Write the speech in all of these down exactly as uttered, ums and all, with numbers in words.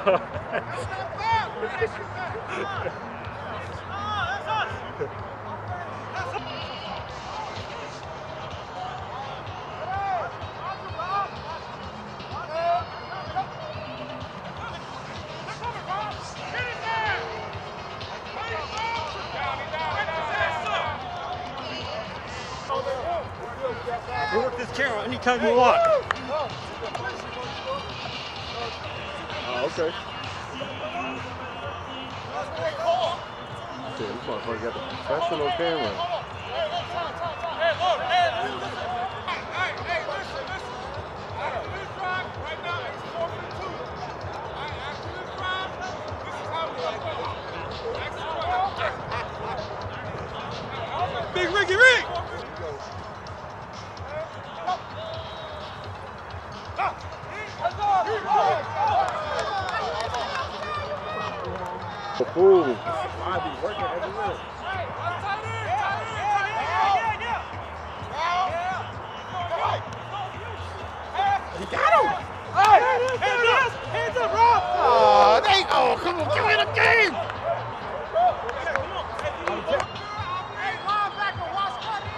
We'll work this camera anytime you want. Oh, okay. Shit, this motherfucker got the professional camera. Hey, look, hey, listen, listen. Hey, hey, listen, listen. This drive right now is four for two. Alright, after this drive, this is how we go. Big Ricky Rick! Ooh. I be working everywhere. He got him! Hey! Hands up! Hands up, Rob! Oh, they go! Come on, give me the game! Hey, linebacker, watch that in,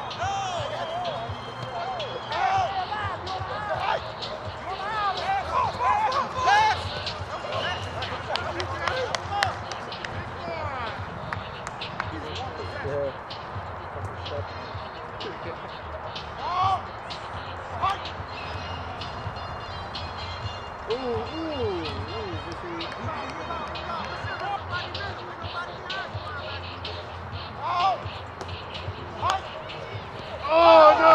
Ooh, ooh, ooh. Oh no!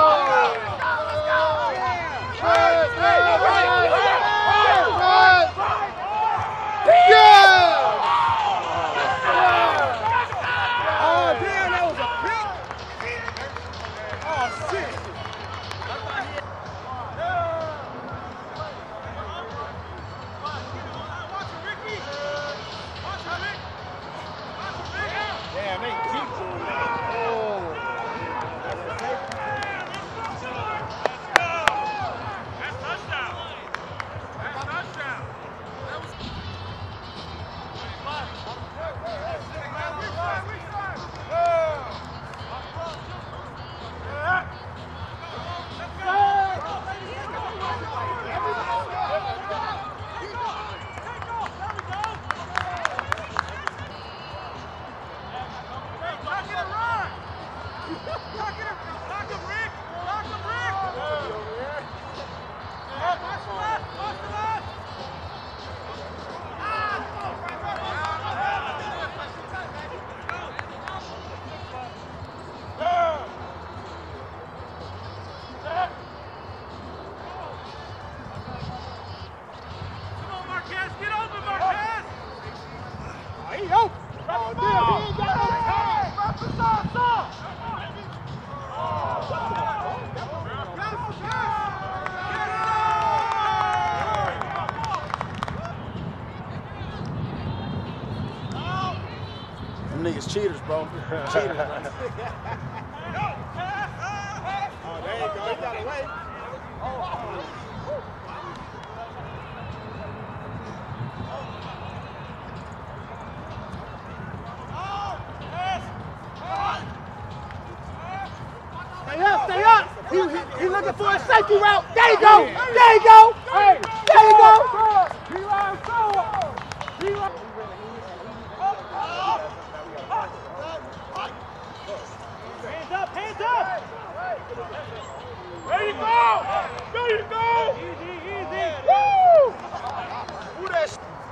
Niggas cheaters, bro. Cheaters. Oh, there you go. He got away. Stay up, stay up. He, he, he looking for a safety route. There you go. There you go. Hey, there you go. He line forward. He line. Hands up, hands up. There you go. There you go. Easy, easy. Woo! Who that?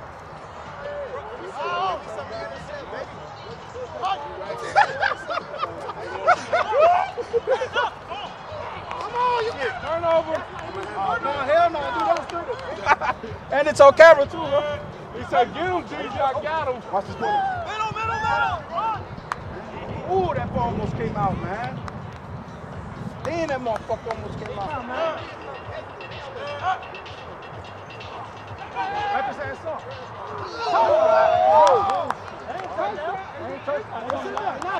Come on, you get turnover. Oh, no, hell no, do those things. And it's on camera too, bro. He said, get him, D J, I got him. Watch this play. Middle, middle, middle. Ooh, that ball almost came out, man. Damn, that motherfucker almost came out. Man. Wipe his ass off. Oh, ain't touchdown. Ain't touchdown.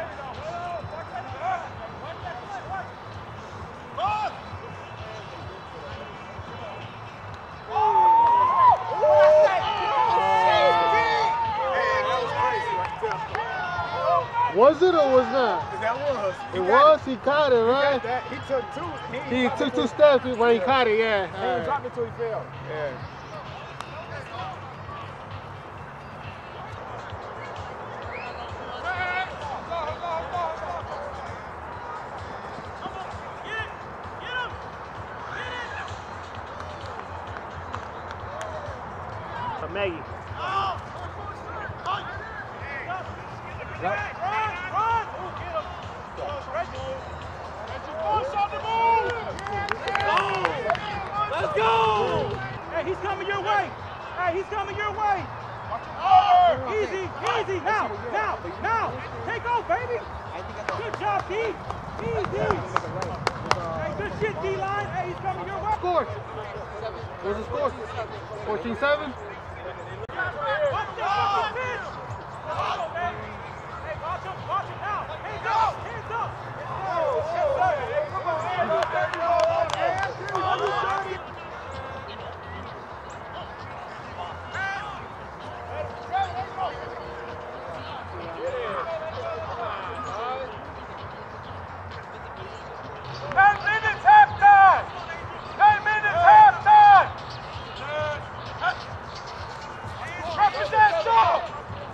Was it or was not? That was. It was? He caught it, right? He, that. He took two. He, He took two steps when he caught it, yeah. He didn't drop it until he fell. Yeah. Maggie. Yep. Let's go! Hey, he's coming your way. Hey, he's coming your way. Easy, easy. Now, now, now. Take off, baby. Good job, D. Easy. Hey, good shit, D-line. Hey, he's coming your way. Score. What's the score? fourteen seven? Watch the pitch. Hey, watch him, watch him now. Hands up, hands up. Ten minutes halftime! Ten minutes halftime! Represent Shaw!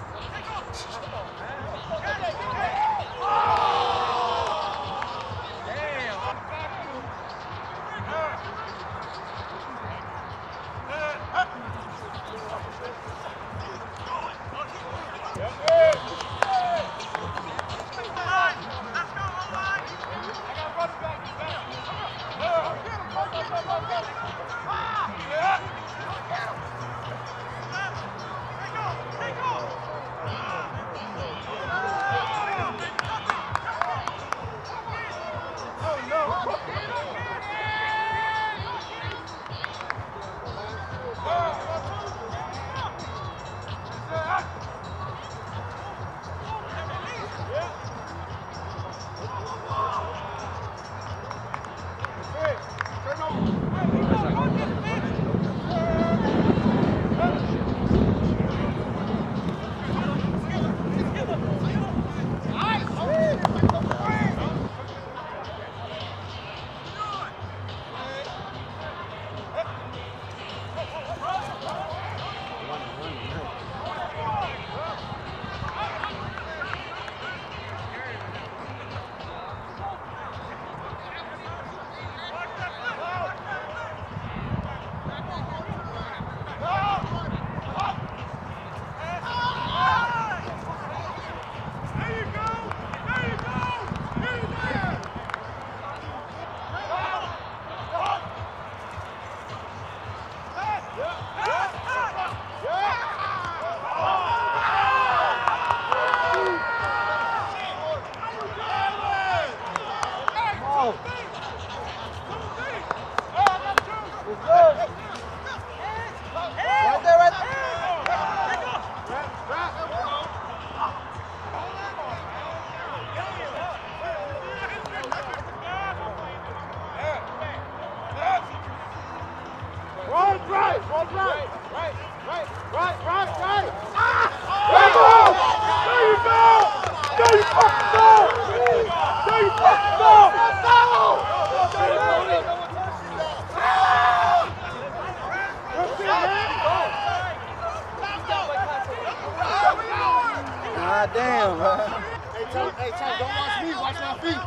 God damn, man. Hey, Tom, hey, Tom, don't watch me. Watch my feet.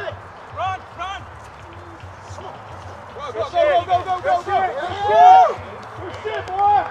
Run, run! Go, go, go, go, go, go, go. Good shit. Good shit, boy.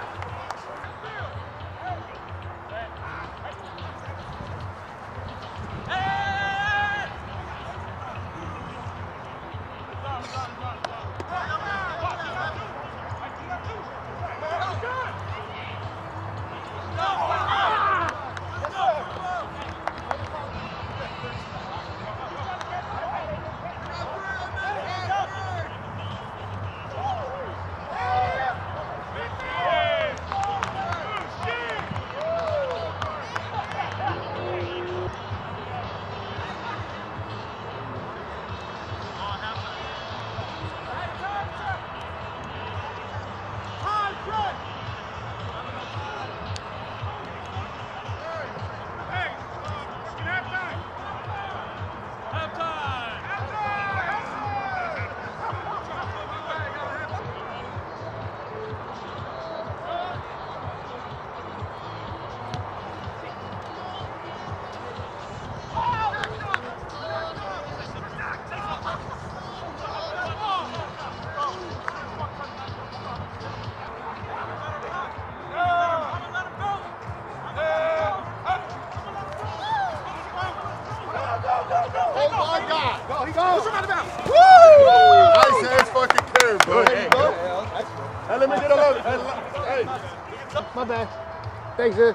let me get a load. Hey. My bad. Thanks, sir.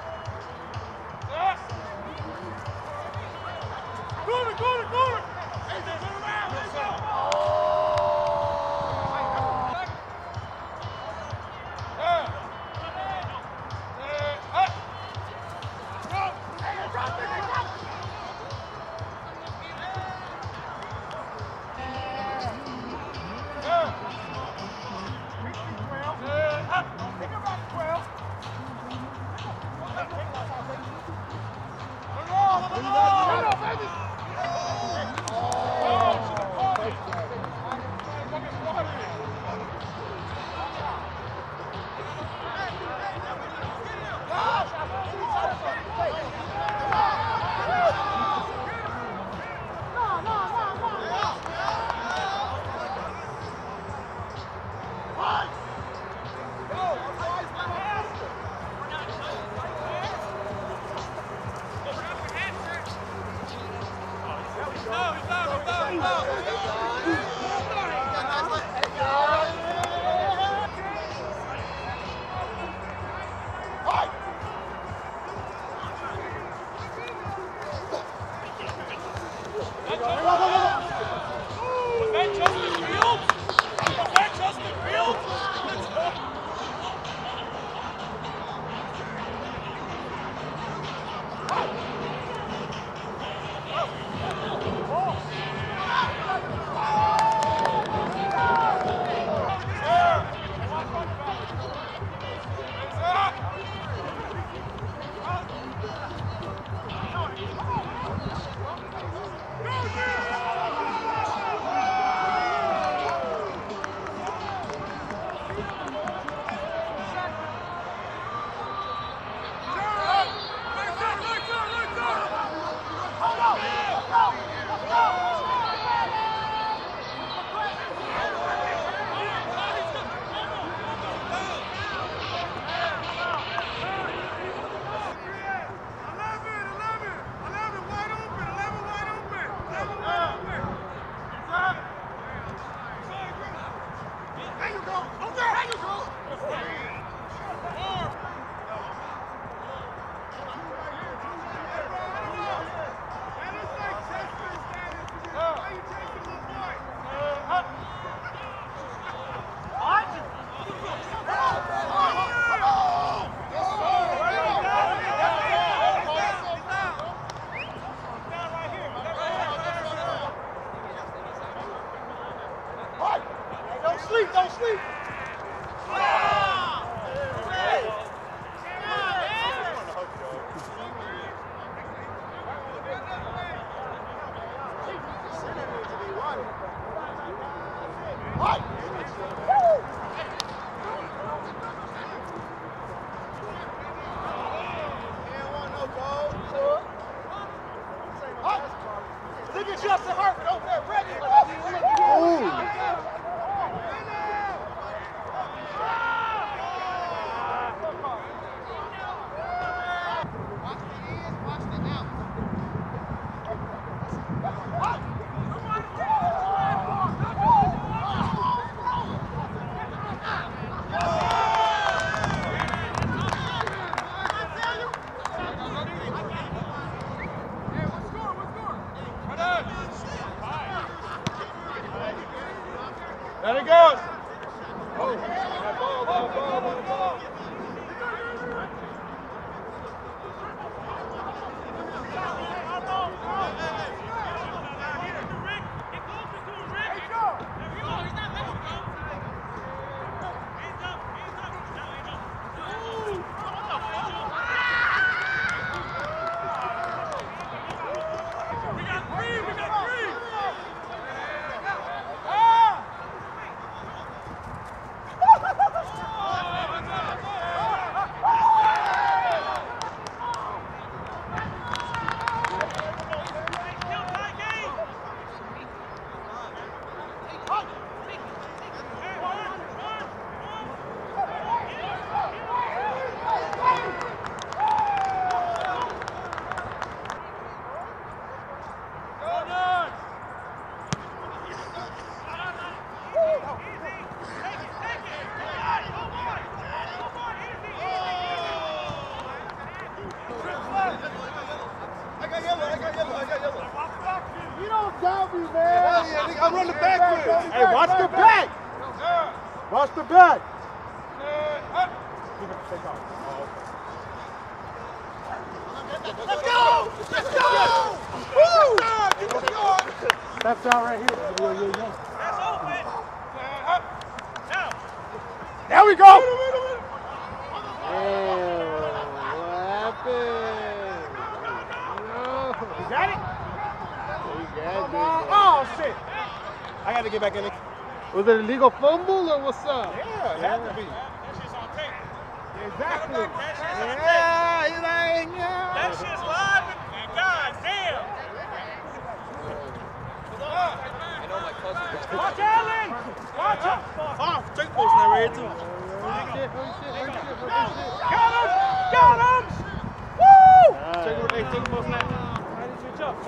Corner, corner, corner. Hey, turn around. Let's go. gotta run the back. Hey, watch the back. Watch the back. Let's go! Let's go! Woo! Steps out right here. That's open. Now. There we go. Damn, what happened? No. You got it? You got it. Oh, shit. I got to get back in it. Was it a legal fumble or what's up? Yeah, it had to be. That shit's on tape. Exactly. That shit's on tape. Yeah, he's like, yeah. That shit's live. And God damn. Watch Allen. Watch him. Oh, straight post that right here too. Oh shit, oh shit, oh shit, oh shit. Got him! Got him! Woo! Take it, hey, take it, post snap. I need to switch up.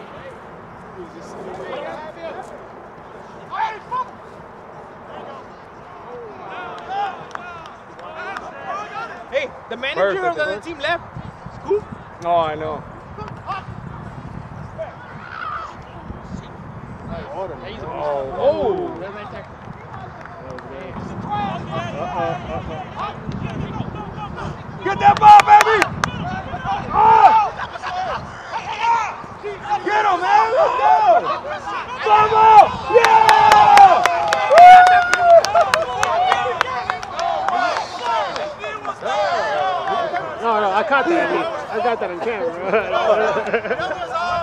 Hey, the manager Perfect, of the other perfect. team left. Scoop. Oh, I know. Oh, oh. Get that ball, baby! Oh! Get him, man! Let's go! Vamos! Yeah! No, no, I caught that. I got that on camera.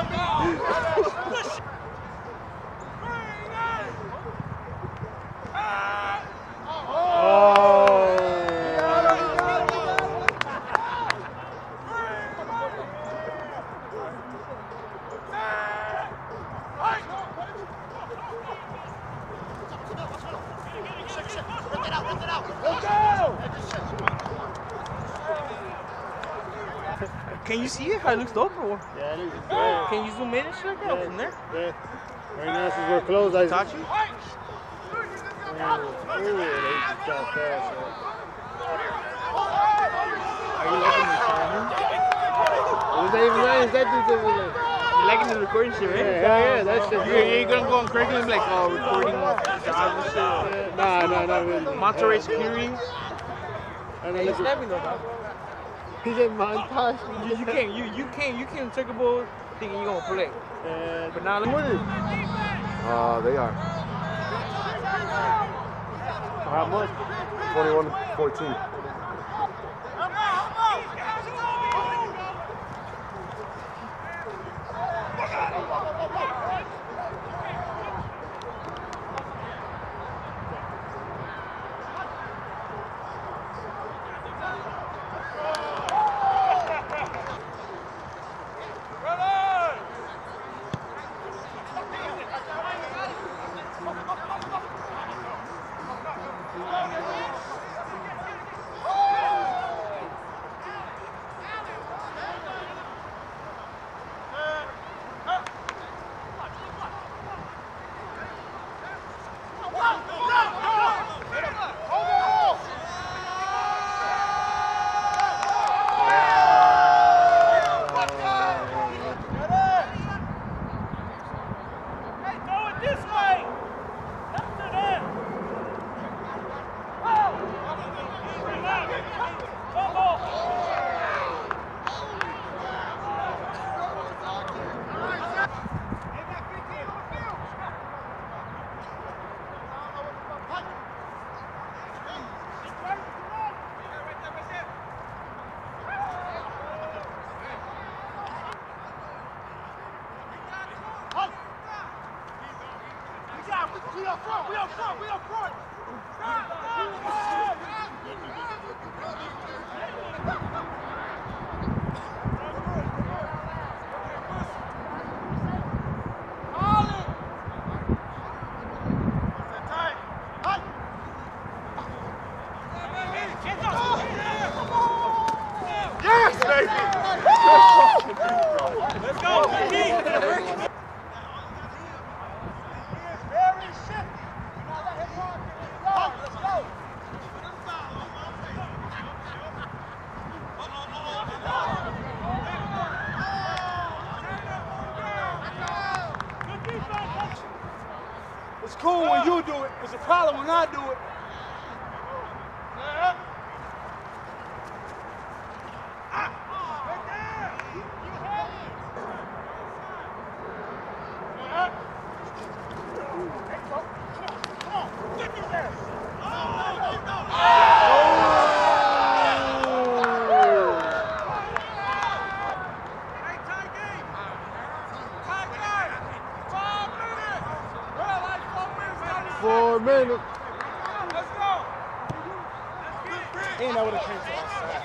Can you see it? How it looks dope or what? Yeah, it looks good. Can you zoom in and check it out from there? Yeah. Right now, since we're closed, I Touch you? Oh, they got fast. Are you liking this channel? Was that even nice? That dude over there. You liking the recording shit, right? Yeah, hell yeah, that shit. You ain't gonna go on Craigslist and be like, oh, recording jobs and shit. Nah, nah, not really. Monterey security. And Hey, then you look snapping though, dog. He's in montage. You, you can't, you, you can't, you can't take a ball thinking you're gonna play. Uh, But now look at it. Uh, they are. How much? twenty-one fourteen. We up front, we up front, we up front. Yes, baby! Let's go, baby! Very shifty. Now let him run. Let's go. Let's go. you do it. It's a problem when I do it. Four minutes. Let's go. Ain't that what it came to outside.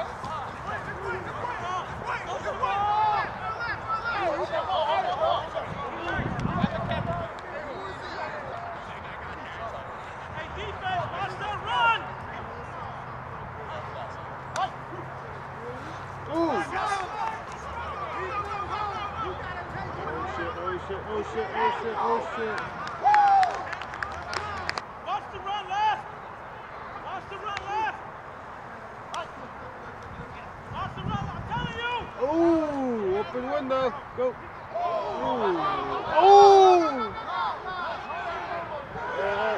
Hey, defense, watch the run. Ooh. Oh shit, oh shit, oh shit, oh shit, oh shit. Watch the run left. Watch the run left. Watch the run. I'm telling you. Ooh, open window. Go. Ooh. Ooh. Yeah.